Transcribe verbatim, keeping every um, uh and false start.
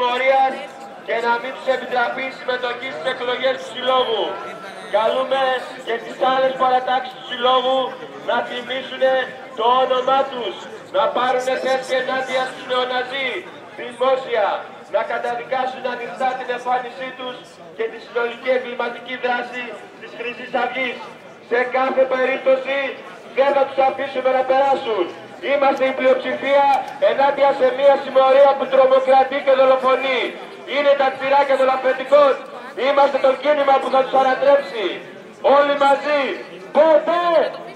συμμορίας και να μην τους επιτραπεί συμμετοχή στις εκλογές του Συλλόγου. Καλούμε και τις άλλες παρατάξεις του Συλλόγου να τιμήσουν το όνομά τους, να πάρουν θέση ενάντια στους νεοναζί δημόσια, να καταδικάσουν ανοιχτά την εμφάνισή τους και τη συνολική εγκληματική δράση της Χρυσής Αυγής. Σε κάθε περίπτωση δεν θα τους αφήσουμε να περάσουν. Είμαστε η πλειοψηφία ενάντια σε μια συμμορία που τρομοκρατεί και δολοφονεί. Είναι τα ξηράκια των αφεντικών. Είμαστε το κίνημα που θα τους ανατρέψει. Όλοι μαζί. Ποτέ!